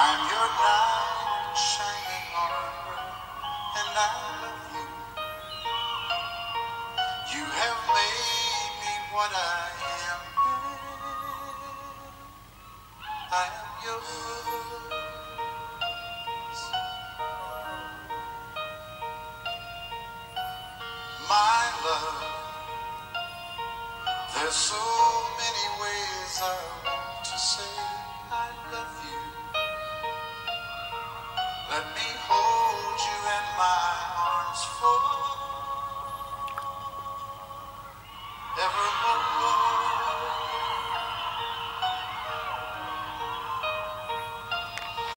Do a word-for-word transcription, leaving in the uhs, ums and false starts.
I'm your knight in shining armor, and I love you. You have made me what I am. I am yours. My love, there's so many ways I want to say I love you. Let me hold